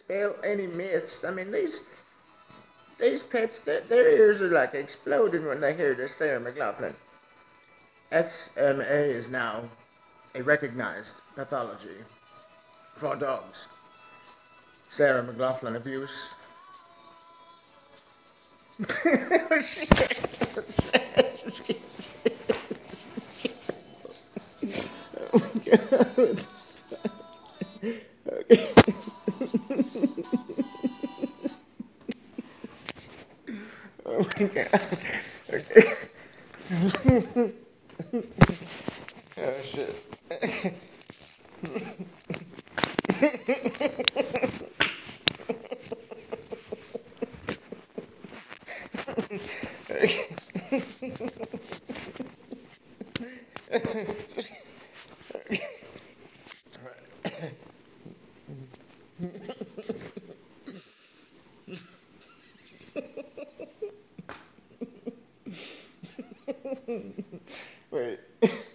dispel any myths. I mean, these pets, their ears are like exploding when they hear this Sarah McLaughlin. SMA is now a recognized pathology for dogs. Sarah McLaughlin abuse. Oh, shit. Oh my god. Okay. Oh my god. Okay. Oh shit. Wait.